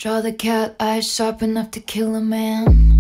Draw the cat eyes sharp enough to kill a man.